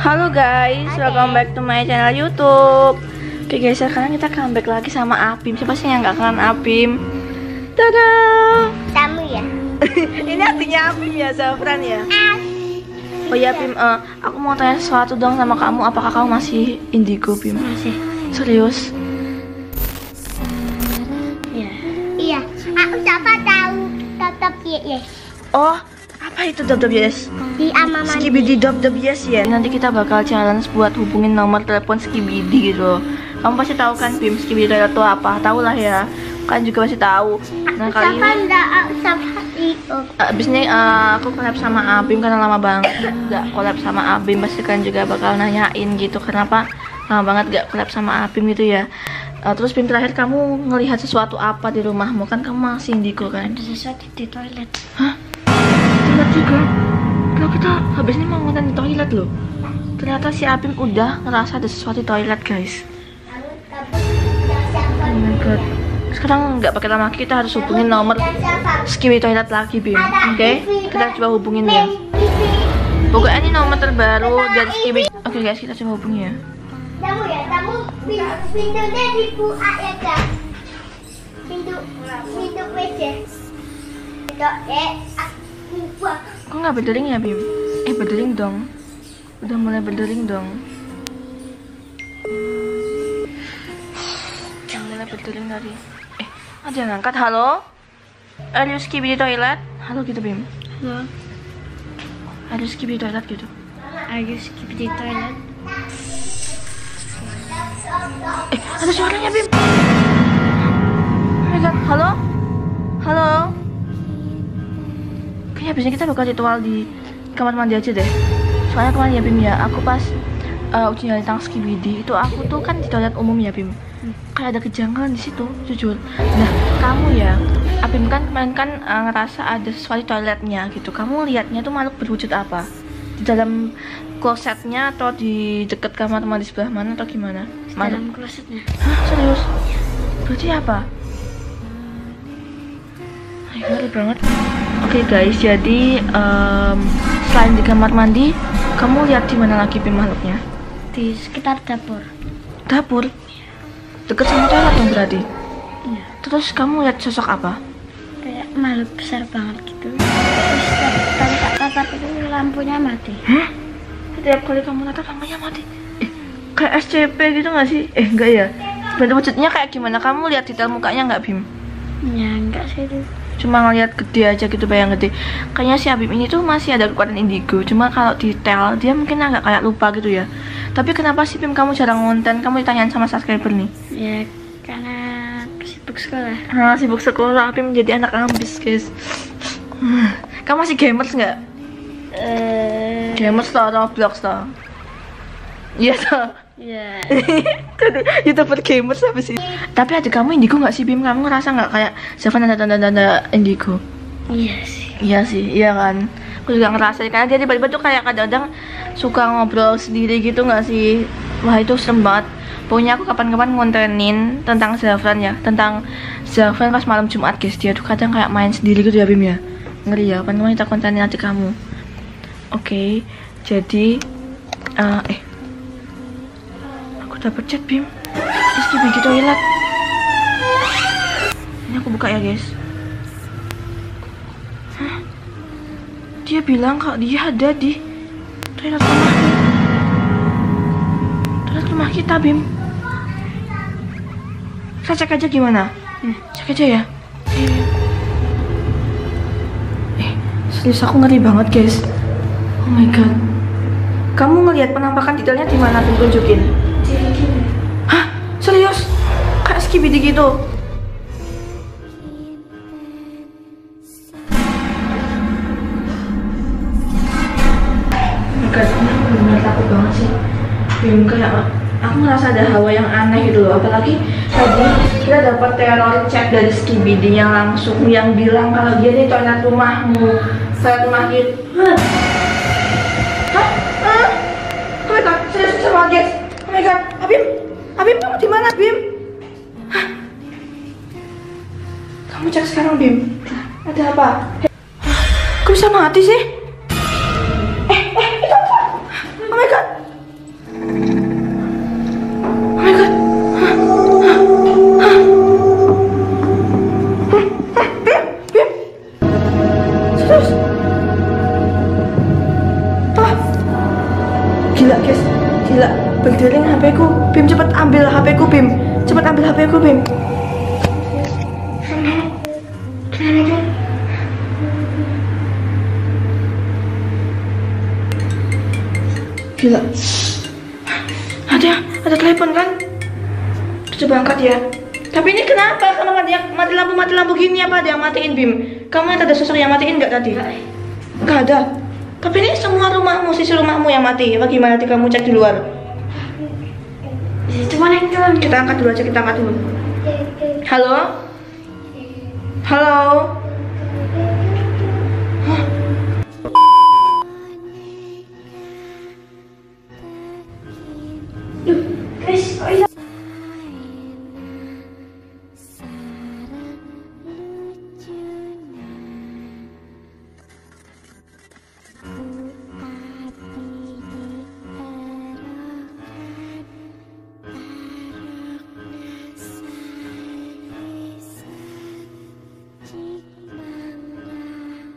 Halo guys, welcome back to my channel YouTube. Oke guys, sekarang kita comeback lagi sama Apim. Siapa sih yang gak kenal Apim? Dadah. Kamu ya? Ini artinya Apim ya, Zafran ya? Oh iya Pim, aku mau tanya sesuatu dong sama kamu. Apakah kamu masih indigo, Pim? Masih. Serius? Iya. Iya. Aku siapa tahu tetap yes. Oh, apa itu yes? Di ama mandi. Skibidi yes ya. Nanti kita bakal challenge buat hubungin nomor telepon Skibidi gitu. Kamu pasti tahu kan Pim, Skibidi itu apa? Tahu lah ya. Kan juga pasti tahu. Nah kali ini abis ini aku collab sama Abim karena lama banget gak collab sama Abim. Pasti kan juga bakal nanyain gitu kenapa lama banget gak collab sama Abim gitu ya. Terus Bim, terakhir kamu ngelihat sesuatu apa di rumahmu? Kan kamu masih indigo kan? Ada sesuatu di toilet. Hah? Toilet juga? Kalau kita habis ini mau nonton di toilet loh. Ternyata si Abim udah ngerasa ada sesuatu di toilet guys. Oh my god. Sekarang nggak pakai lama, kita harus hubungin nomor Skibidi toilet lagi Bim. Oke? Kita coba hubungin ya. Pokoknya ini nomor terbaru dari Skibidi. Oke guys, kita coba hubungi ya. Kamu pintunya dibuka ya kak. Pintu WC. Kok nggak berdering ya Bim? Berdering dong. Udah mulai berdering dong. Udah mulai berdering tadi. Ada yang angkat. Halo? Are you Skibidi toilet? Halo gitu Bim. Halo. Are you Skibidi toilet gitu? Are you Skibidi toilet? Ada suaranya Bim. Oh my god. Halo? Halo? Kayaknya habisnya kita bakal ritual di kamar mandi aja deh. Soalnya kemarin ya Bim ya, aku pas uji nyali tentang Skibidi itu aku tuh kan di toilet umum ya Bim. Kayak ada kejanggalan di situ, jujur. Nah, kamu ya, Abim kan kemarin kan ngerasa ada sesuatu di toiletnya gitu. Kamu lihatnya tuh makhluk berwujud apa? Di dalam klosetnya atau di dekat kamar mandi sebelah mana atau gimana? Dalam klosetnya. Hah, serius? Berarti apa? Ngeri banget. Oke guys, jadi selain di kamar mandi, kamu lihat di mana lagi Bim makhluknya? Di sekitar dapur. Dapur? Deket sama toilet dong berarti? Iya. Terus kamu lihat sosok apa? Kayak makhluk besar banget gitu. Terus kali tak tatap itu lampunya mati. Hah? Setiap kali kamu tatap lampunya mati? Kayak SCP gitu gak sih? Enggak ya? Bentuk wujudnya kayak gimana? Kamu lihat detail mukanya nggak Bim? Ya enggak sih itu. Cuma ngeliat gede aja gitu, bayang gede. Kayaknya si Abim ini tuh masih ada kekuatan indigo. Cuma kalau detail dia mungkin agak kayak lupa gitu ya. Tapi kenapa sih Bim kamu jarang ngonten? Kamu ditanyain sama subscriber nih. Ya karena sibuk sekolah. Sibuk sekolah, Abim menjadi anak ambis guys. Kamu masih gamers nggak? Gamers toh, Roblox toh? Iya toh? Ya. Jadi YouTuber gamers apa sih? Tapi ada kamu indigo nggak sih Bim? Kamu ngerasa nggak kayak Zafran ada tanda-tanda indigo? Iya sih. Iya sih, iya kan. Aku juga ngerasa karena dia tiba-tiba tuh kayak kadang-kadang suka ngobrol sendiri gitu nggak sih? Wah itu serem banget. Pokoknya aku kapan-kapan ngontenin tentang Zafran ya, tentang Zafran pas malam Jumat guys. Dia tuh kadang kayak main sendiri gitu ya Bim ya. Ngeri ya, kapan-kapan kita kontenin nanti kamu. Oke, jadi aku dapet chat Bim. Skibidi toilet. Ini aku buka ya guys. Hah? Dia bilang kalau dia ada di toilet rumahku. Toilet rumah kita Bim. Kita cek aja gimana? Cek aja ya. Serius aku ngeri banget guys. Oh my god. Kamu ngelihat penampakan detailnya di mana? Aku tunjukin. Hah? Serius? Kayak Skibidi gitu? Enggak, ini aku bener-bener takut banget sih. Bim, kayak aku ngerasa ada hawa yang aneh gitu loh. Apalagi tadi kita dapat teror chat dari Skibidi yang langsung yang bilang kalau dia di toilet rumahmu, toilet rumah kita. Hah? Oh my god, serius sama guys. Oh my god, Abim kamu di mana Bim? Hah? Kamu cek sekarang Bim. Ada apa? Kok bisa mati sih? Itu apa? Oh my god, Gila guys, gila. Berdering HP ku. Bim cepet ambil HP ku Bim. Cepet ambil HP ku Bim. Gila. Ada telepon kan? Coba angkat ya. Tapi ini kenapa? Kenapa dia mati lampu gini apa dia matiin Bim? Kamu lihat ada sosok yang matiin nggak tadi? Nggak ada. Tapi ini semua rumahmu, sisi rumahmu yang mati. Bagaimana nanti kamu cek di luar? Cuma yang Kita angkat dulu aja, kita angkat dulu. Halo? Halo?